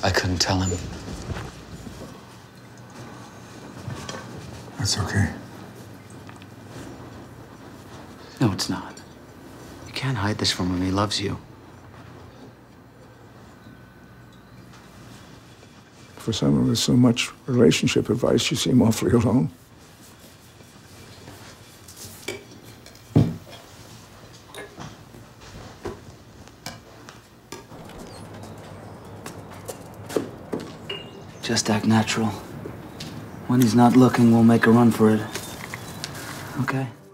I couldn't tell him. That's okay. No, it's not. You can't hide this from him. He loves you. For someone with so much relationship advice, you seem awfully alone. Just act natural. When he's not looking, we'll make a run for it. Okay?